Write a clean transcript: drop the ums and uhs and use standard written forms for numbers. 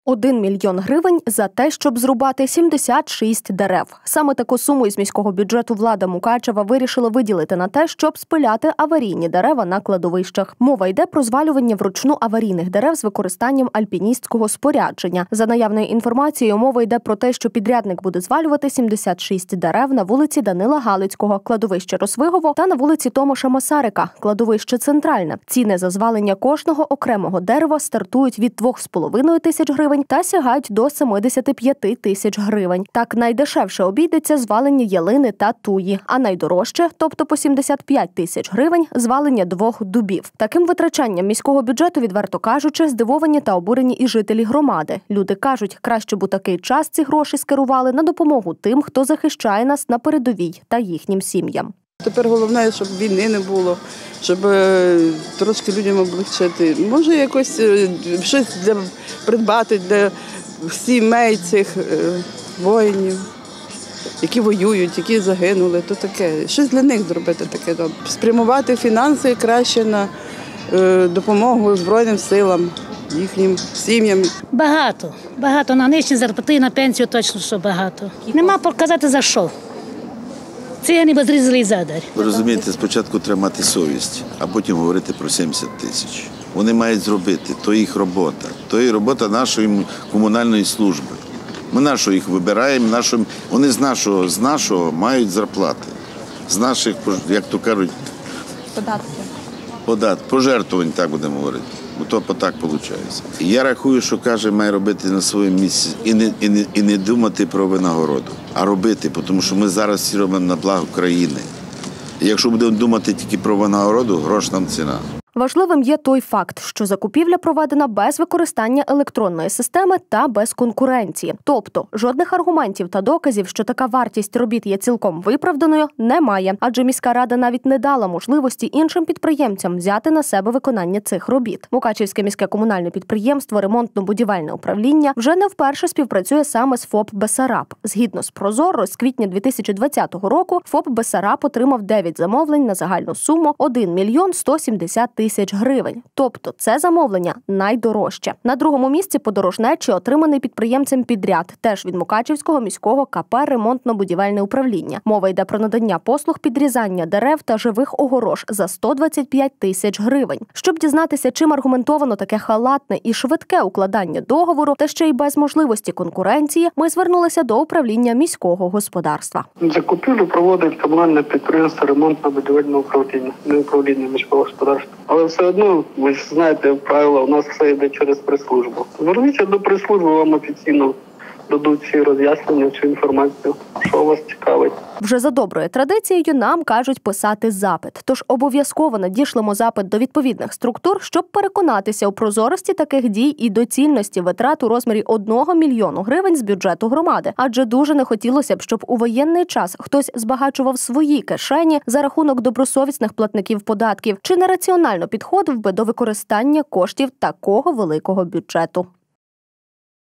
1 мільйон гривень за те, щоб зрубати 76 дерев. Саме таку суму із міського бюджету влада Мукачева вирішила виділити на те, щоб спиляти аварійні дерева на кладовищах. Мова йде про звалювання вручну аварійних дерев з використанням альпіністського спорядження. За наявною інформацією, мова йде про те, що підрядник буде звалювати 76 дерев на вулиці Данила Галицького, кладовище Росвигово, та на вулиці Томаша Масарика, кладовище Центральне. Ціни за звалення кожного окремого дерева стартують від 2,5 тисяч гривень та сягають до 75 тисяч гривень. Так, найдешевше обійдеться звалення ялини та туї, а найдорожче, тобто по 75 тисяч гривень, звалення 2 дубів. Таким витрачанням міського бюджету, відверто кажучи, здивовані та обурені і жителі громади. Люди кажуть, краще б у такий час ці гроші скерували на допомогу тим, хто захищає нас на передовій, та їхнім сім'ям. Тепер головне, щоб війни не було, щоб трошки людям облегчити. Може, якось щось придбати для сімей цих воїнів, які воюють, які загинули, то таке. Щось для них зробити таке. Спрямувати фінанси краще на допомогу Збройним силам, їхнім сім'ям. Багато. На нижчі зарплати, на пенсію точно, що багато. Нема показати за що. Це не зрізали і задар. Ви розумієте, спочатку треба мати совість, а потім говорити про 70 тисяч. Вони мають зробити, то їх робота. То є робота нашої комунальної служби. Ми нашого їх вибираємо, вони з нашого мають зарплати. З наших, як то кажуть, пожертвувань, так будемо говорити. Бо то так виходить. І я рахую, що кожен має робити на своєму місці і не думати про винагороду, а робити, тому що ми зараз всі робимо на благо країни. І якщо будемо думати тільки про винагороду, грош нам ціна. Важливим є той факт, що закупівля проведена без використання електронної системи та без конкуренції. Тобто, жодних аргументів та доказів, що така вартість робіт є цілком виправданою, немає. Адже міська рада навіть не дала можливості іншим підприємцям взяти на себе виконання цих робіт. Мукачівське міське комунальне підприємство «Ремонтно-будівельне управління» вже не вперше співпрацює саме з ФОП «Бесараб». Згідно з Прозоро, з квітня 2020 року ФОП «Бесараб» отримав 9 замовлень на загальну суму 1 мільйон 170 тисяч гривень. Тобто це замовлення найдорожче. На другому місці подорожнечі отриманий підприємцем підряд, теж від Мукачівського міського КП «Ремонтно-будівельне управління». Мова йде про надання послуг підрізання дерев та живих огорож за 125 тисяч гривень. Щоб дізнатися, чим аргументовано таке халатне і швидке укладання договору, та ще й без можливості конкуренції, ми звернулися до управління міського господарства. Закупівлю проводить комунальне підприємство «Ремонтно-будівельне управління», не управління міського господарства. Але все одно, ви ж знаєте, правила, у нас все йде через прес-службу. Зверніться до прес-служби, вам офіційно дадуть всі роз'яснення, всю інформацію, що вас цікавить. Вже за доброю традицією нам кажуть писати запит. Тож обов'язково надішлемо запит до відповідних структур, щоб переконатися у прозорості таких дій і доцільності витрат у розмірі 1 мільйону гривень з бюджету громади. Адже дуже не хотілося б, щоб у воєнний час хтось збагачував свої кишені за рахунок добросовісних платників податків чи нераціонально підходив би до використання коштів такого великого бюджету.